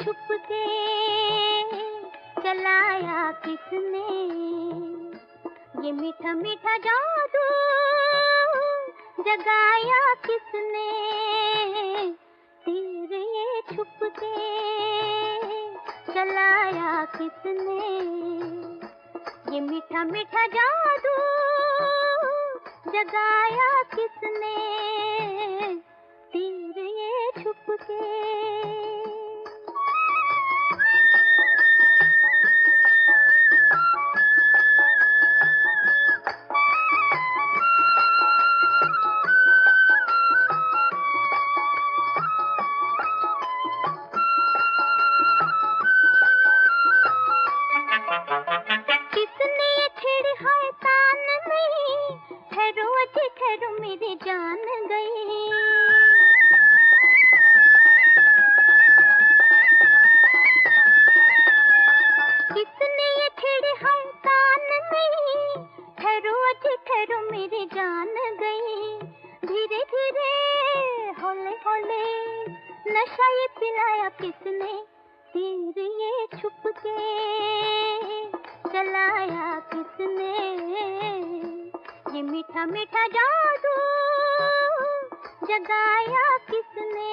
छुप के चलाया किसने, ये मीठा मीठा जादू जगाया किसने, तीर ये छुप के चलाया किसने, ये मीठा मीठा जादू जगाया किसने, तीर ये छुप के। ठहरो मेरी जान गई, किसने ये छेड़े हाय कान में, ठहरो अजी ठहरो मेरी जान गई, धीरे धीरे हौले हौले नशा ये पिलाया किसने, तीर ये छुप के चलाया किसने, ये मीठा मीठा जादू जगाया किसने,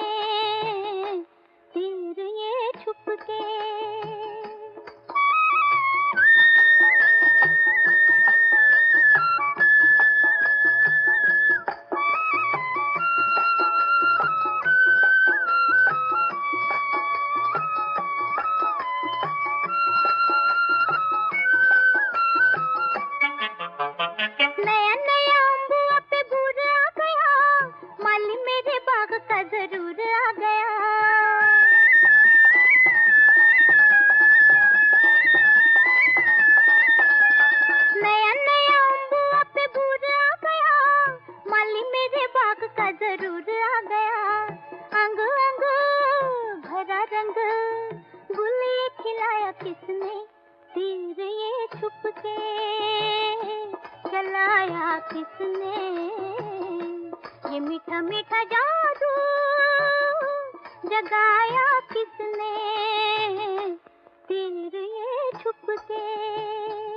तीर ये छुप के। जरूर आ गया, नया नया अम्बुआ पे बूर आ गया, माली मेरे बाग का जरूर आ गया, अंग अंग भरा रंग गुल ये खिलाया किसने, तीर ये छुप के चलाया किसने, ये मीठा मीठा जादू जगाया किसने, तीर ये छुप के।